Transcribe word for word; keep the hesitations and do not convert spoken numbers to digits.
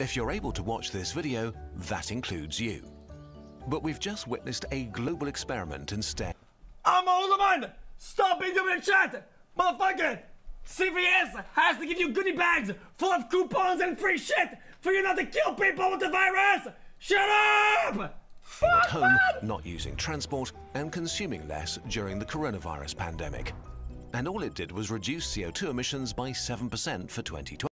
If you're able to watch this video, that includes you. But we've just witnessed a global experiment instead. I'm older man! Stop being in the chat! Motherfucker! C V S has to give you goodie bags full of coupons and free shit for you not to kill people with the virus! Shut up! At home, not using transport, and consuming less during the coronavirus pandemic. And all it did was reduce C O two emissions by seven percent for twenty twenty.